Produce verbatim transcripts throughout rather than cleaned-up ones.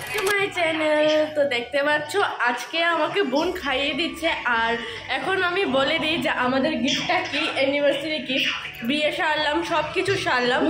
To my channel. তো দেখতে পাচ্ছ আজকে আমাকে বোন খাইয়ে দিচ্ছে, আর এখন আমি বলে দিই যে আমাদের গিফটটা কি। অ্যানিভার্সারি গিফট, বিয়ে সারলাম, সব কিছু সারলাম।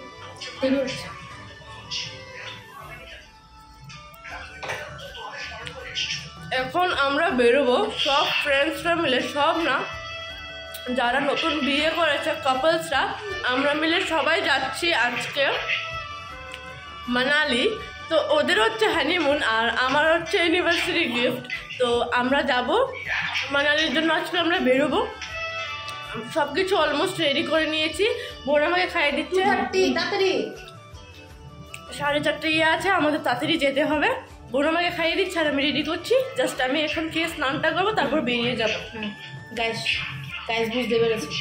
এখন আমরা বেরোবো সব ফ্রেন্ডসরা মিলে, সব না যারা নতুন বিয়ে করেছে কাপলসরা, আমরা মিলে সবাই যাচ্ছি আজকে মানালি। তো ওদের হচ্ছে হানিমুন আর আমার হচ্ছে অ্যানিভার্সারি গিফট। তো আমরা যাব মানালির জন্য, আজকে আমরা বেরোবো। সব কিছু অলমোস্ট রেডি করে নিয়েছি, বোন আমাকে খাইয়ে দিচ্ছে। তাড়াতাড়ি সাড়ে চারটে ইয়ে আছে, আমাদের তাড়াতাড়ি যেতে হবে। বোন আমাকে খাইয়ে দিচ্ছে আর আমি রেডি করছি। জাস্ট আমি এখন খেয়ে স্নানটা করবো, তারপর বেরিয়ে যাবো। হুম গাইস গাইস বুঝতে পেরেছি।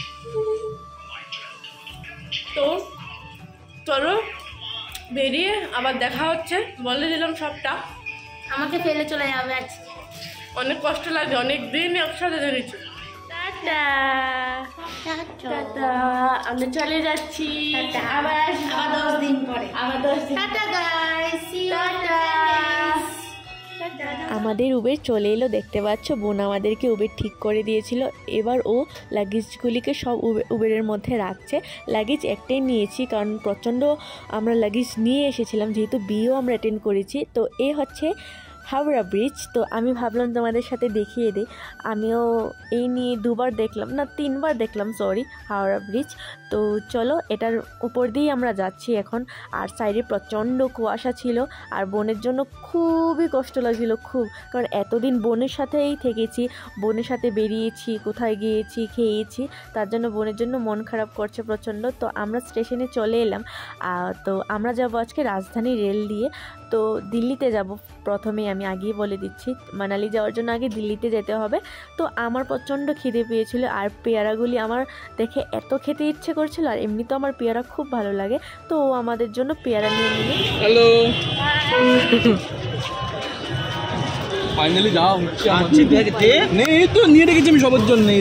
তো চলো বেরিয়ে আবার দেখা হচ্ছে, বলে দিলাম সবটা। আমাকে ফেলে চলে যাবে আজকে, অনেক কষ্ট লাগে, অনেক দিন একসাথে দেখেছি। টাটা টাটা, আমরা চলে যাচ্ছি আবার আসবো। আবার দশ দিন পরে আবার দশ দিন। Tata guys, see you tata. আমাদের উবের চলে এলো, দেখতে পাচ্ছ বোন আমাদেরকে উবের ঠিক করে দিয়েছিল। এবার ও লাগেজগুলিকে সব উবেরের মধ্যে রাখছে। লাগেজ একটাই নিয়েছি কারণ প্রচণ্ড আমরা লাগেজ নিয়ে এসেছিলাম, যেহেতু বিয়েও আমরা অ্যাটেন্ড করেছি। তো এ হচ্ছে হাওড়া ব্রিজ। তো আমি ভাবলাম তোমাদের সাথে দেখিয়ে দিই। আমিও এই নিয়ে দুবার দেখলাম, না তিনবার দেখলাম, সরি, হাওড়া ব্রিজ। তো চলো এটার উপর দিয়েই আমরা যাচ্ছি এখন। আর সাইডে প্রচণ্ড কুয়াশা ছিল, আর বোনের জন্য খুবই কষ্ট লাগছিল, খুব। কারণ এতদিন বোনের সাথেই থেকেছি, বোনের সাথে বেরিয়েছি, কোথায় গিয়েছি, খেয়েছি, তার জন্য বোনের জন্য মন খারাপ করছে প্রচণ্ড। তো আমরা স্টেশনে চলে এলাম। তো আমরা যাব আজকে রাজধানী রেল দিয়ে। তো দিল্লিতে যাব প্রথমেই, আমি আগেই বলে দিচ্ছি। মানালি যাওয়ার জন্য আগে দিল্লিতে যেতে হবে। তো আমার প্রচণ্ড খিদে পেয়েছিল, আর পেয়ারাগুলি আমার দেখে এত খেতে ইচ্ছে করছিল, আর এমনি তো আমার পেয়ারা খুব ভালো লাগে। তো ও আমাদের জন্য পেয়ারা নিয়ে নিল। হ্যালো, ফাইনালি যাওয়া হচ্ছে নেই তো, নিয়ে রেখেছি আমি সবার জন্য।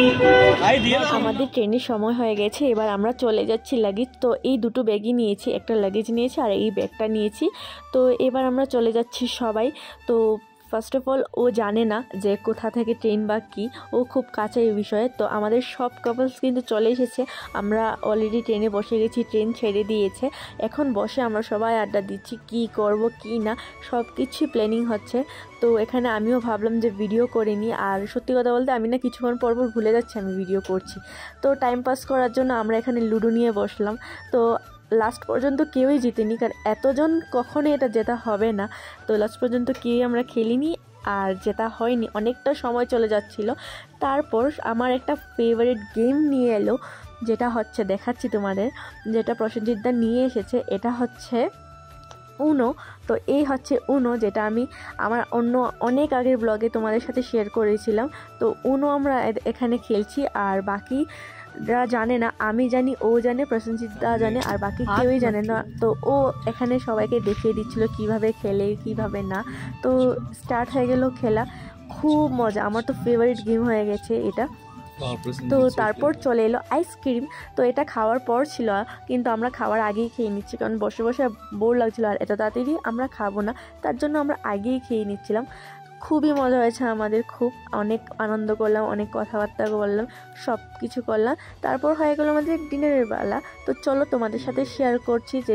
আমাদের ট্রেনের সময় হয়ে গেছে, এবার আমরা চলে যাচ্ছি লাগেজ। তো এই দুটো ব্যাগই নিয়েছি, একটা লাগেজ নিয়েছি আর এই ব্যাগটা নিয়েছি। তো এবার আমরা চলে যাচ্ছি সবাই। তো ফার্স্ট অফ অল ও জানে না যে কোথা থেকে ট্রেন বা কী, ও খুব কাছে এই বিষয়ে। তো আমাদের সব কাপলস কিন্তু চলে এসেছে, আমরা অলরেডি ট্রেনে বসে গেছি, ট্রেন ছেড়ে দিয়েছে। এখন বসে আমরা সবাই আড্ডা দিচ্ছি, কি করব কি না সব কিছুই প্ল্যানিং হচ্ছে। তো এখানে আমিও ভাবলাম যে ভিডিও করে নিই, আর সত্যি কথা বলতে আমি না কিছুক্ষণ পর পর ভুলে যাচ্ছি আমি ভিডিও করছি। তো টাইম পাস করার জন্য আমরা এখানে লুডো নিয়ে বসলাম। তো লাস্ট পর্যন্ত কেউই জিতেনি, কারণ এতজন কখনোই এটা জেতা হবে না। তো লাস্ট পর্যন্ত কেউই আমরা খেলিনি আর জেতা হয়নি, অনেকটা সময় চলে যাচ্ছিল। তারপর আমার একটা ফেভারিট গেম নিয়ে এলো, যেটা হচ্ছে দেখাচ্ছি তোমাদের, যেটা প্রসেনজিৎদা নিয়ে এসেছে। এটা হচ্ছে উনো। তো এই হচ্ছে উনো, যেটা আমি আমার অন্য অনেক আগের ব্লগে তোমাদের সাথে শেয়ার করেছিলাম। তো উনো আমরা এখানে খেলছি, আর বাকি যারা জানে না, আমি জানি, ও জানে, প্রসেনজিৎদা জানে, আর বাকি কেউই জানে না। তো ও এখানে সবাইকে দেখিয়ে দিচ্ছিল কিভাবে খেলে কিভাবে না। তো স্টার্ট হয়ে গেল খেলা, খুব মজা, আমার তো ফেভারিট গেম হয়ে গেছে এটা। তো তারপর চলে এলো আইসক্রিম। তো এটা খাওয়ার পর ছিল, কিন্তু আমরা খাওয়ার আগেই খেয়ে নিচ্ছি, কারণ বসে বসে বোর লাগছিলো, আর এত তাড়াতাড়ি আমরা খাবো না, তার জন্য আমরা আগেই খেয়ে নিচ্ছিলাম। খুবই মজা হয়েছে আমাদের, খুব অনেক আনন্দ করলাম, অনেক কথাবার্তা বললাম, সব কিছু করলাম। তারপর হয়ে গেলো আমাদের ডিনারের বেলা। তো চলো তোমাদের সাথে শেয়ার করছি যে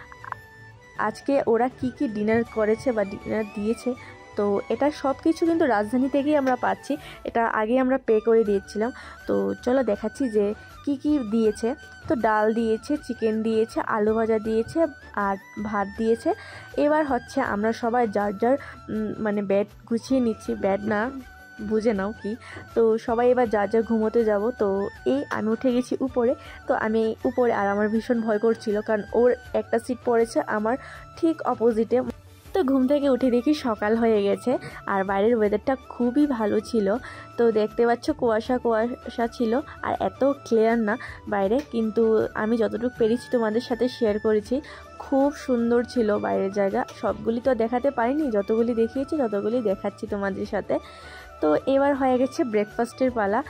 আজকে ওরা কি কি ডিনার করেছে বা ডিনার দিয়েছে। তো এটা সব কিছু কিন্তু রাজধানী থেকেই আমরা পাচ্ছি, এটা আগে আমরা পে করে দিয়েছিলাম। তো চলো দেখাচ্ছি যে কি কি দিয়েছে। তো ডাল দিয়েছে, চিকেন দিয়েছে, আলু ভাজা দিয়েছে, আর ভাত দিয়েছে। এবার হচ্ছে আমরা সবাই যার যার মানে বেড গুছিয়ে নিচ্ছি, বেড না বুঝে নাও কি। তো সবাই এবার যার যার ঘুমোতে যাব। তো এই আমি উঠে গেছি উপরে। তো আমি উপরে, আর আমার ভীষণ ভয় করছিল, কারণ ওর একটা সিট পড়েছে আমার ঠিক অপোজিটে। তো ঘুম থেকে উঠে দেখি সকাল হয়ে গেছে, আর বাইরের ওয়েদারটা খুবই ভালো ছিল। তো দেখতে পাচ্ছ কুয়াশা কুয়াশা ছিল, আর এত ক্লিয়ার না বাইরে, কিন্তু আমি যতটুকু পেরেছি তোমাদের সাথে শেয়ার করেছি। খুব সুন্দর ছিল বাইরের জায়গা, সবগুলি তো দেখাতে পারিনি, যতগুলি দেখিয়েছি ততগুলি দেখাচ্ছি তোমাদের সাথে। তো এবার হয়ে গেছে ব্রেকফাস্টের পালা।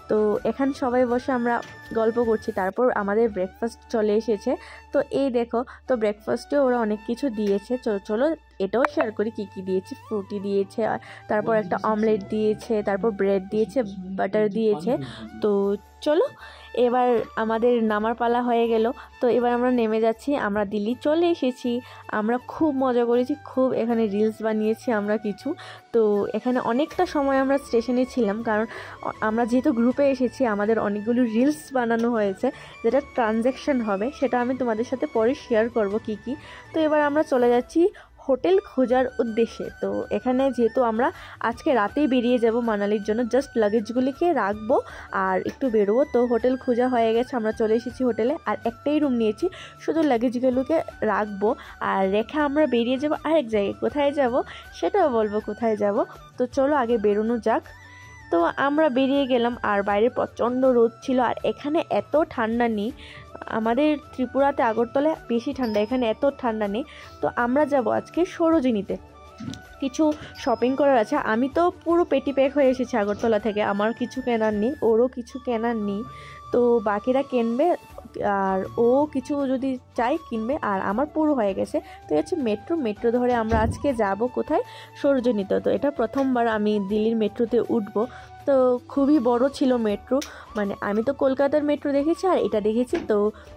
তো এখানে সবাই বসে আমরা গল্প করছি। তারপর আমাদের ব্রেকফাস্ট চলে এসেছে। তো এই দেখো, তো ব্রেকফাস্টে ওরা অনেক কিছু দিয়েছে। চলো চলো এটাও শেয়ার করি কী কী দিয়েছে। ফ্রুটি দিয়েছে, তারপর একটা অমলেট দিয়েছে, তারপর ব্রেড দিয়েছে, বাটার দিয়েছে। তো চলো এবার আমাদের নামার পালা হয়ে গেল। তো এবার আমরা নেমে যাচ্ছি, আমরা দিল্লি চলে এসেছি। আমরা খুব মজা করেছি, খুব এখানে রিলস বানিয়েছি আমরা কিছু। তো এখানে অনেকটা সময় আমরা স্টেশনে ছিলাম, কারণ আমরা যেহেতু গ্রুপে এসেছি আমাদের অনেকগুলো রিলস বানানো হয়েছে, যেটা ট্রানজ্যাকশন হবে, সেটা আমি তোমাদের সাথে পরে শেয়ার করব কি কি। তো এবার আমরা চলে যাচ্ছি হোটেল খোঁজার উদ্দেশ্যে। তো এখানে যেহেতু আমরা আজকে রাতেই বেরিয়ে যাব মানালির জন্য, জাস্ট লাগেজগুলিকে রাখবো আর একটু বেরোবো। তো হোটেল খোঁজা হয়ে গেছে, আমরা চলে এসেছি হোটেলে। আর একটাই রুম নিয়েছি, শুধু লাগেজগুলোকে রাখবো আর রেখে আমরা বেরিয়ে যাব আরেক জায়গায়। কোথায় যাব সেটাও বলবো কোথায় যাব। তো চলো আগে বেরোনো যাক। তো আমরা বেরিয়ে গেলাম, আর বাইরে প্রচণ্ড রোদ ছিল, আর এখানে এত ঠান্ডা নেই। আমাদের ত্রিপুরাতে আগরতলায় বেশি ঠান্ডা, এখানে এত ঠান্ডা নেই। তো আমরা যাব আজকে সরোজিনীতে, কিছু শপিং করার আছে। আমি তো পুরো পেটি প্যাক হয়ে এসেছি আগরতলা থেকে, আমার কিছু কেনার নেই, ওরও কিছু কেনার নেই। তো বাকিরা কিনবে, আর ও কিছু যদি চাই কিনবে, আর আমার পুরো হয়ে গেছে। তো হচ্ছে মেট্রো মেট্রো ধরে আমরা আজকে যাব কোথায়, সরোজিনীতে। তো এটা প্রথমবার আমি দিল্লির মেট্রোতে উঠবো। তো খুবই বড় ছিল মেট্রো, মানে আমি তো কলকাতার মেট্রো দেখেছি আর এটা দেখেছি। তো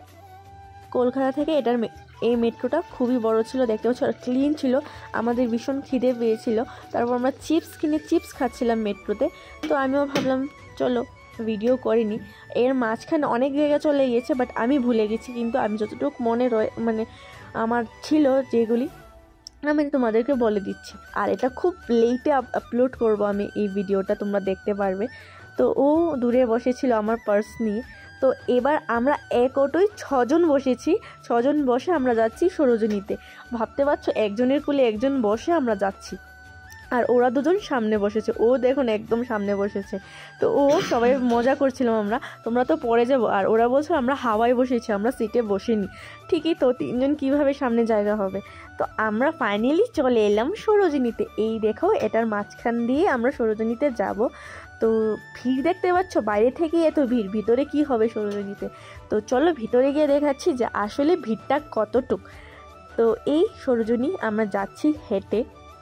কলকাতা থেকে এটার এই মেট্রোটা খুবই বড় ছিল, দেখতে পাচ্ছ, আর ক্লিন ছিল। আমাদের ভীষণ খিদে পেয়েছিল, তারপর আমরা চিপস কিনে চিপস খাচ্ছিলাম মেট্রোতে। তো আমিও ভাবলাম চলো ভিডিও করিনি। এর মাঝখানে অনেক জায়গা চলে গিয়েছে, বাট আমি ভুলে গেছি, কিন্তু আমি যতটুকু মনে রয়ে মানে আমার ছিল যেগুলি আমি তোমাদেরকে বলে দিচ্ছি। আর এটা খুব লেটে আপলোড করব আমি এই ভিডিওটা, তোমরা দেখতে পারবে। তো ও দূরে বসেছিল আমার পার্স নিয়ে। তো এবার আমরা এক অটোয় ছজন বসেছি, ছজন বসে আমরা যাচ্ছি সরোজিনীতে। ভাবতে পারছো, একজনের কোলে একজন বসে আমরা যাচ্ছি, আর ওরা দুজন সামনে বসেছে। ও দেখুন একদম সামনে বসেছে। তো ও সবাই মজা করছিলাম আমরা, তোমরা তো পরে যাবো, আর ওরা বলছে আমরা হাওয়ায় বসেছি, আমরা সিটে বসিনি। ঠিকই তো, তিনজন কিভাবে সামনে জায়গা হবে। তো আমরা ফাইনালি চলে এলাম সরোজিনীতে। এই দেখো, এটার মাঝখান দিয়ে আমরা সরোজিনীতে যাব। তো ভিড় দেখতে পাচ্ছ, বাইরে থেকে এত ভিড়, ভিতরে কি হবে সরোজিনীতে। তো চলো ভিতরে গিয়ে দেখাচ্ছি যে আসলে ভিড়টা কতটুক। তো এই সরোজিনী আমরা যাচ্ছি হেঁটে।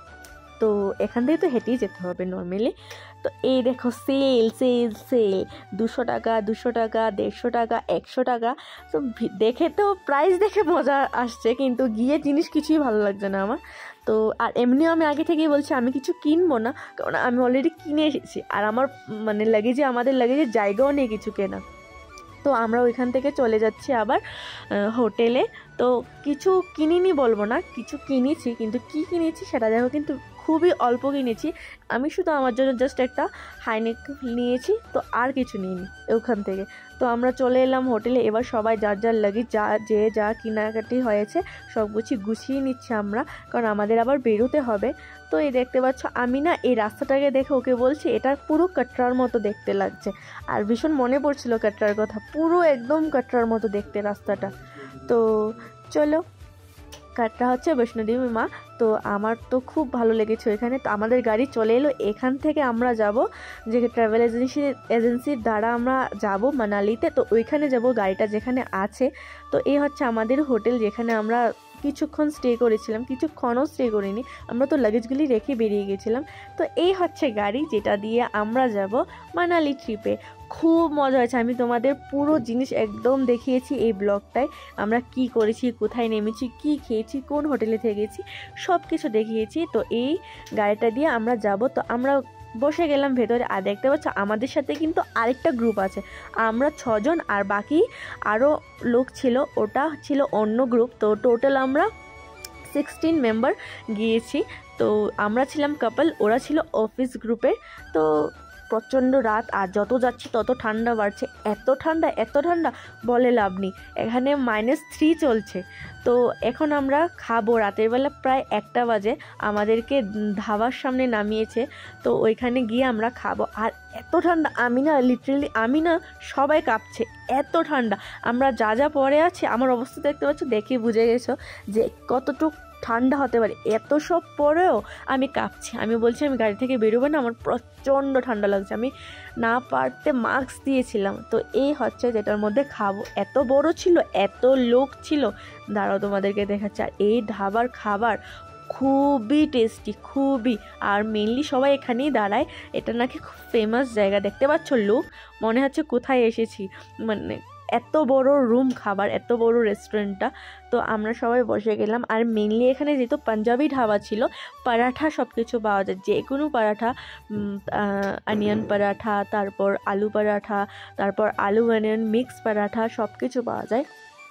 তো এখান থেকে তো হেঁটেই যেতে হবে নর্মালি। তো এই দেখো সেল সেল সেল, দুশো টাকা দুশো টাকা দেড়শো টাকা একশো টাকা। তো দেখে তো প্রাইস দেখে মজা আসছে, কিন্তু গিয়ে জিনিস কিছুই ভালো লাগছে না আমার। তো আর এমনিও আমি আগে থেকেই বলছি আমি কিছু কিনবো না, কারণ আমি অলরেডি কিনে এসেছি, আর আমার মানে লাগেজে আমাদের লাগেজে জায়গাও নেই কিছু কেনা। তো আমরা ওইখান থেকে চলে যাচ্ছি আবার হোটেলে। তো কিছু কিনিনি বলবো না, কিছু কিনেছি, কিন্তু কি কিনেছি সেটা দেখো, কিন্তু খুবই অল্প কিনেছি। আমি শুধু আমার জন্য জাস্ট একটা হাইনেক নিয়েছি, তো আর কিছু নিইনি ওখান থেকে। তো আমরা চলে এলাম হোটেলে। এবার সবাই যার যার লাগেজ যা যে যা কেনাকাটি হয়েছে সব কিছু গুছিয়ে নিচ্ছি আমরা, কারণ আমাদের আবার বেরোতে হবে। তো এই দেখতে পাচ্ছ, আমি না এই রাস্তাটাকে দেখে ওকে বলছি এটা পুরো কাটরার মতো দেখতে লাগছে, আর ভীষণ মনে পড়ছিল কাটরার কথা, পুরো একদম কাটরার মতো দেখতে রাস্তাটা। তো চলো, কাটরা হচ্ছে বৈষ্ণোদেবী মা। তো আমার তো খুব ভালো লেগেছে এখানে। তো আমাদের গাড়ি চলে এলো, এখান থেকে আমরা যাব যে ট্রাভেল এজেন্সি এজেন্সির দ্বারা আমরা যাব মানালিতে। তো ওইখানে যাব, গাড়িটা যেখানে আছে। তো এই হচ্ছে আমাদের হোটেল, যেখানে আমরা কিছুক্ষণ স্টে করেছিলাম, কিছুক্ষণও স্টে করিনি, আমরা তো লাগেজগুলি রেখে বেরিয়ে গেছিলাম। তো এই হচ্ছে গাড়ি যেটা দিয়ে আমরা যাব মানালি ট্রিপে। খুব মজা হয়েছে, আমি তোমাদের পুরো জিনিস একদম দেখিয়েছি এই ব্লগটায়। আমরা কি করেছি, কোথায় নেমেছি, কি খেয়েছি, কোন হোটেলে থেকেছি, সব কিছু দেখিয়েছি। তো এই গাড়িটা দিয়ে আমরা যাব। তো আমরা বসে গেলাম ভেতরে, আর দেখতে পাচ্ছ আমাদের সাথে কিন্তু আরেকটা গ্রুপ আছে, আমরা ছজন, আর বাকি আরও লোক ছিল, ওটা ছিল অন্য গ্রুপ। তো টোটাল আমরা সিক্সটিন মেম্বার গিয়েছি। তো আমরা ছিলাম কাপল, ওরা ছিল অফিস গ্রুপের। তো প্রচণ্ড রাত, আর যত যাচ্ছি তত ঠান্ডা বাড়ছে, এত ঠান্ডা এত ঠান্ডা বলে লাভ নেই। এখানে মাইনাস থ্রি চলছে। তো এখন আমরা খাবো, রাতের বেলা প্রায় একটা বাজে, আমাদেরকে ধাবার সামনে নামিয়েছে। তো ওইখানে গিয়ে আমরা খাবো, আর এত ঠান্ডা, আমি না লিটারেলি আমি না সবাই কাঁপছে, এত ঠান্ডা। আমরা যা যা পরে আছি, আমার অবস্থা দেখতে পাচ্ছ, দেখে বুঝে গেছো যে কতটুকু ঠান্ডা হতে পারে, এত সব পরেও আমি কাঁপছি। আমি বলছি আমি গাড়ি থেকে বেরোবো না, আমার প্রচণ্ড ঠান্ডা লাগছে। আমি না পারতে মাস্ক দিয়েছিলাম। তো এই হচ্ছে যেটার মধ্যে খাবো, এত বড় ছিল, এত লোক ছিল, দাঁড়াও তোমাদেরকে দেখাচ্ছে। আর এই ধাবার খাবার খুবই টেস্টি, খুবই। আর মেনলি সবাই এখানেই দাঁড়ায়, এটা নাকি খুব ফেমাস জায়গা। দেখতে পাচ্ছ লোক, মনে হচ্ছে কোথায় এসেছি, মানে এত বড় রুম, খাবার এত বড় রেস্টুরেন্টটা। তো আমরা সবাই বসে গেলাম। আর মেনলি এখানে যেহেতু পাঞ্জাবি ধাবা ছিল, পরাঠা সব কিছু পাওয়া যায়, যে কোনো পরাঠা, অনিয়ন পরাঠা, তারপর আলু পরাঠা, তারপর আলু অনিয়ন মিক্স পরাঠা, সব কিছু পাওয়া যায়।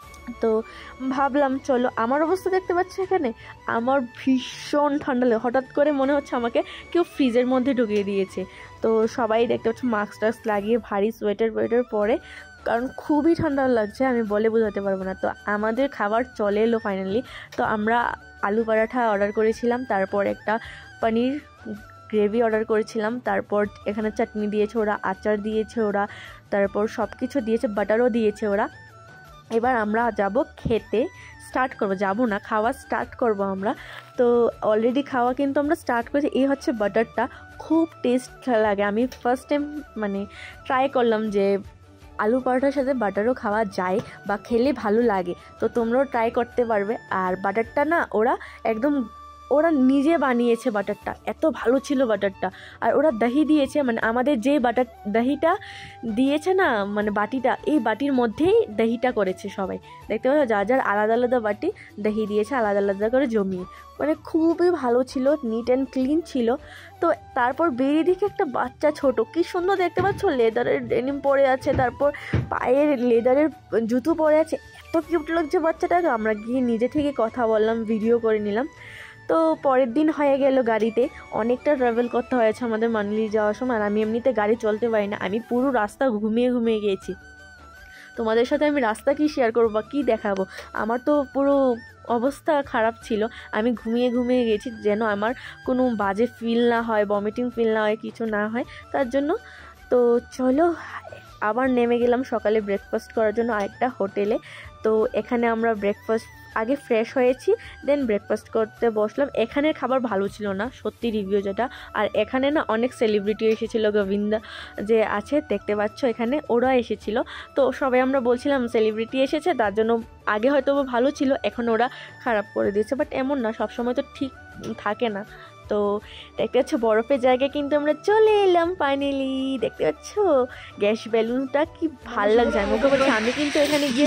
তো ভাবলাম চলো, আমার অবস্থা দেখতে পাচ্ছি এখানে, আমার ভীষণ ঠান্ডা লাগে, হঠাৎ করে মনে হচ্ছে আমাকে কেউ ফ্রিজের মধ্যে ঢুকিয়ে দিয়েছে। তো সবাই দেখতে পাচ্ছ মাস্ক টাস্ক লাগিয়ে ভারী সোয়েটার ওয়েটার পরে, কারণ খুবই ঠান্ডা লাগছে, আমি বলে বোঝাতে পারবো না। তো আমাদের খাবার চলে এলো ফাইনালি। তো আমরা আলু পরাঠা অর্ডার করেছিলাম, তারপর একটা পনির গ্রেভি অর্ডার করেছিলাম, তারপর এখানে চাটনি দিয়েছে ওরা, আচার দিয়েছে ওরা, তারপর সব কিছু দিয়েছে, বাটারও দিয়েছে ওরা। এবার আমরা যাব খেতে, স্টার্ট করব, যাব না, খাওয়া স্টার্ট করব আমরা। তো অলরেডি খাওয়া কিন্তু আমরা স্টার্ট করেছি। এই হচ্ছে বাটারটা, খুব টেস্ট লাগে। আমি ফার্স্ট টাইম মানে ট্রাই করলাম যে আলু পরোটার সাথে বাটারও খাওয়া যায় বা খেলে ভালো লাগে। তো তোমরাও ট্রাই করতে পারবে। আর বাটারটা না ওরা একদম ওরা নিজে বানিয়েছে, বাটারটা এত ভালো ছিল বাটারটা। আর ওরা দহি দিয়েছে, মানে আমাদের যে বাটার দহিটা দিয়েছে না, মানে বাটিটা, এই বাটির মধ্যেই দহিটা করেছে সবাই। দেখতে পাচ্ছ যার যার আলাদা আলাদা বাটি দহি দিয়েছে, আলাদা আলাদা করে জমিয়ে, মানে খুবই ভালো ছিল, নিট অ্যান্ড ক্লিন ছিল। তো তারপর বেরিয়ে দেখি একটা বাচ্চা ছোট, কি সুন্দর দেখতে পাচ্ছ, লেদারের ডেনিম পরে আছে, তারপর পায়ের লেদারের জুতো পরে আছে, এত কিউট লাগছে বাচ্চাটাকে। আমরা গিয়ে নিজে থেকে কথা বললাম, ভিডিও করে নিলাম। তো পরের দিন হয়ে গেল, গাড়িতে অনেকটা ট্রাভেল করতে হয়েছে আমাদের মানালি যাওয়ার সময়। আর আমি এমনিতে গাড়ি চলতে পারি না, আমি পুরো রাস্তা ঘুমিয়ে ঘুমিয়ে গিয়েছি। তোমাদের সাথে আমি রাস্তা কি শেয়ার করবো বা কী দেখাবো, আমার তো পুরো অবস্থা খারাপ ছিল, আমি ঘুমিয়ে ঘুমিয়ে গেছি যেন আমার কোনো বাজে ফিল না হয়, ভমিটিং ফিল না হয়, কিছু না হয় তার জন্য। তো চলো আবার নেমে গেলাম সকালে ব্রেকফাস্ট করার জন্য আরেকটা হোটেলে। তো এখানে আমরা ব্রেকফাস্ট আগে ফ্রেশ হয়েছি, দেন ব্রেকফাস্ট করতে বসলাম। এখানের খাবার ভালো ছিল না, সত্যি রিভিউ যেটা। আর এখানে না অনেক সেলিব্রিটি এসেছিলো, গোবিন্দা যে আছে দেখতে পাচ্ছ এখানে, ওরা এসেছিল। তো সবাই আমরা বলছিলাম সেলিব্রিটি এসেছে তার জন্য আগে হয়তো ভালো ছিল, এখন ওরা খারাপ করে দিয়েছে। বাট এমন না, সবসময় তো ঠিক থাকে না। তো দেখতে পাচ্ছ বরফের জায়গায় কিন্তু আমরা চলে এলাম ফাইনালি। দেখতে পাচ্ছ গ্যাস বেলুনটা কি ভালো লাগছে, আমি ওকে বলছি আমি কিন্তু এখানে গিয়ে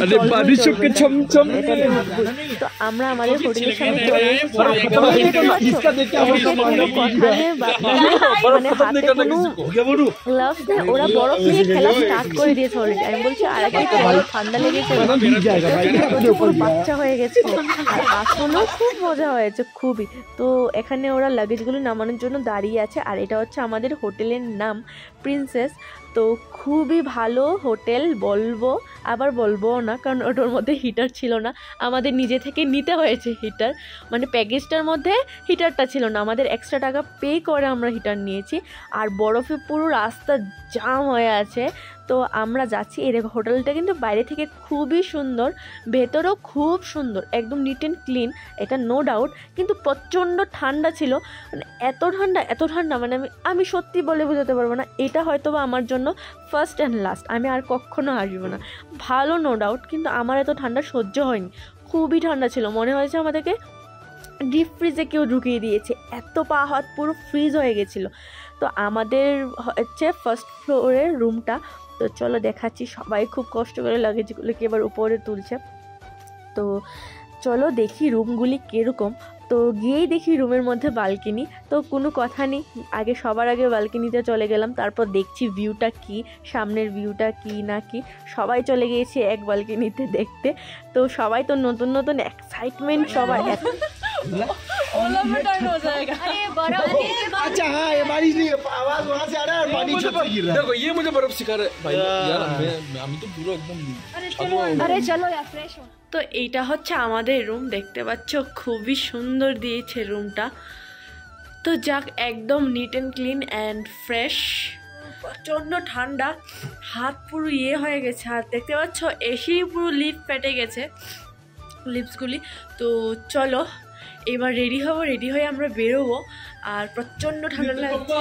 তো আমরা আমাদের হোটেলের সামনে চলে মানে হাতে কোনো গ্লাভস নেই, ওরা বরফ নিয়ে খেলা স্টার্ট করে দিয়েছে অলরেডি। আমি বলছি আর একটু ঠান্ডা লেগেছে, পুরো বাচ্চা হয়ে গেছে। আর আসলেও খুব মজা হয়েছে, খুবই। তো এখানে ওরা লাগেজগুলো নামানোর জন্য দাঁড়িয়ে আছে। আর এটা হচ্ছে আমাদের হোটেলের নাম প্রিন্সেস। তো খুবই ভালো হোটেল, বলবো আবার বলবো না, কারণ ওটার মধ্যে হিটার ছিল না, আমাদের নিজে থেকে নিতে হয়েছে হিটার, মানে প্যাকেজটার মধ্যে হিটারটা ছিল না, আমাদের এক্সট্রা টাকা পে করে আমরা হিটার নিয়েছি। আর বরফে পুরো রাস্তা জাম হয়ে আছে। তো আমরা যাচ্ছি, এই দেখো হোটেলটা কিন্তু বাইরে থেকে খুবই সুন্দর, ভেতরেও খুব সুন্দর, একদম নিট অ্যান্ড ক্লিন, এটা নো ডাউট। কিন্তু প্রচণ্ড ঠান্ডা ছিল, মানে এত ঠান্ডা এত ঠান্ডা মানে আমি আমি সত্যি বলে বোঝাতে পারবো না। এটা হয়তো বা আমার জন্য ফার্স্ট অ্যান্ড লাস্ট, আমি আর কখনো আসবো না। ভালো নো ডাউট, কিন্তু আমার এত ঠান্ডা সহ্য হয়নি, খুবই ঠান্ডা ছিল, মনে হয়েছে আমাদেরকে ডিপ ফ্রিজে কেউ ঢুকিয়ে দিয়েছে, এত পা হাত পুরো ফ্রিজ হয়ে গেছিলো। তো আমাদের হচ্ছে ফার্স্ট ফ্লোরের রুমটা। তো চলো দেখাচ্ছি, সবাই খুব কষ্ট করে লাগেজগুলোকে এবার উপরে তুলছে। তো চলো দেখি রুমগুলি কীরকম। তো গিয়েই দেখি রুমের মধ্যে বালকনি, তো কোনো কথা নেই, আগে সবার আগে বালকনিতে চলে গেলাম, তারপর দেখছি ভিউটা কি, সামনের ভিউটা কি না কি, সবাই চলে গিয়েছে এক বালকনিতে দেখতে। তো সবাই তো নতুন নতুন এক্সাইটমেন্ট, সবাই अच्छा हाँ ये बारिश नहीं, आवाज वहाँ से आ रहा है और पानी छत से गिर रहा है। देखो ये मुझे बर्फ सिखा रहा है भाई यार, मैं আমি তো পুরো একদম আরে চলো यार फ्रेश हो। তো এইটা হচ্ছে আমাদের রুম, দেখতে পাচ্ছ খুবই সুন্দর দিয়েছে রুমটা। তো যাক, একদম neat and clean and fresh. প্রচণ্ড ঠান্ডা, হাত পুরো ইয়ে হয়ে গেছে, আর দেখতে পাচ্ছ এসেই পুরো লিপ ফেটে গেছে লিপসগুলি। তো চলো এবার রেডি হব, রেডি হয়ে আমরা বেরোবো। আর প্রচণ্ড ঠান্ডা লাগছে।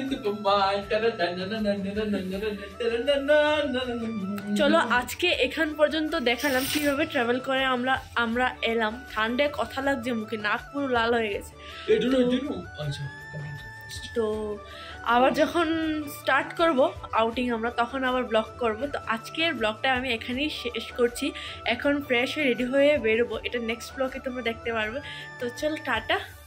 চলো আজকে এখান পর্যন্ত দেখালাম কিভাবে ট্রাভেল করে আমরা আমরা এলাম। ঠান্ডায় কথা লাগছে মুখে, নাক পুরো লাল হয়ে গেছে। তো আবার যখন স্টার্ট করব আউটিং আমরা, তখন আবার ব্লগ করব। তো আজকের ব্লগটা আমি এখানেই শেষ করছি। এখন ফ্রেশ হয়ে রেডি হয়ে বেরোবো, এটা নেক্সট ব্লগে তোমরা দেখতে পারবে। তো চলো টাটা।